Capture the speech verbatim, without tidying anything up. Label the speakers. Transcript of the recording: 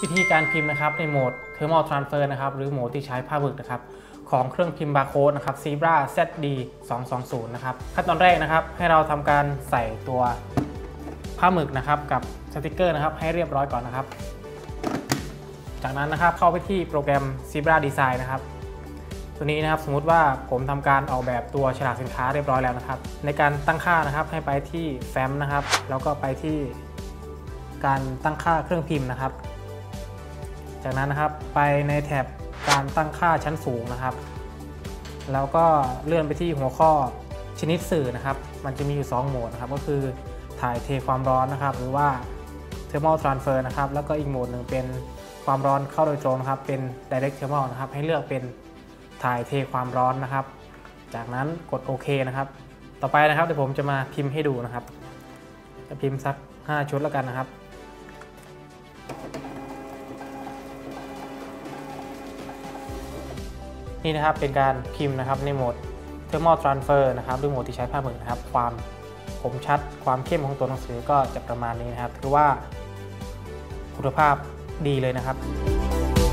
Speaker 1: วิธีการพิมพ์นะครับในโหมด Thermal Transfer นะครับหรือโหมดที่ใช้ผ้าบึกนะครับของเครื่องพิมพ์บาร์โค้ดนะครับ Zebra แซด ดี สองสองศูนย์ นะครับขั้นตอนแรกนะครับให้เราทำการใส่ตัวผ้าหมึกนะครับกับสติกเกอร์นะครับให้เรียบร้อยก่อนนะครับจากนั้นนะครับเข้าไปที่โปรแกรม Zebra Design นะครับตัวนี้นะครับสมมุติว่าผมทำการออกแบบตัวฉลากสินค้าเรียบร้อยแล้วนะครับในการตั้งค่านะครับให้ไปที่แฟ้มนะครับแล้วก็ไปที่การตั้งค่าเครื่องพิมพ์นะครับจากนั้นนะครับไปในแถบการตั้งค่าชั้นสูงนะครับแล้วก็เลื่อนไปที่หัวข้อชนิดสื่อนะครับมันจะมีอยู่สองโหมดนะครับก็คือถ่ายเทความร้อนนะครับหรือว่า Thermal Transfer นะครับแล้วก็อีกโหมดหนึ่งเป็นความร้อนเข้าโดยตรงนะครับเป็น Direct Thermal นะครับให้เลือกเป็นถ่ายเทความร้อนนะครับจากนั้นกดโอเคนะครับต่อไปนะครับเดี๋ยวผมจะมาพิมพ์ให้ดูนะครับจะพิมพ์สักห้าชุดแล้วกันนะครับนี่นะครับเป็นการพิมพ์นะครับในโหมด Thermal Transfer นะครับด้วยโหมดที่ใช้ผ้าหมึกนะครับความคมชัดความเข้มของตัวหนังสือก็จะประมาณนี้นะครับถือว่าคุณภาพดีเลยนะครับ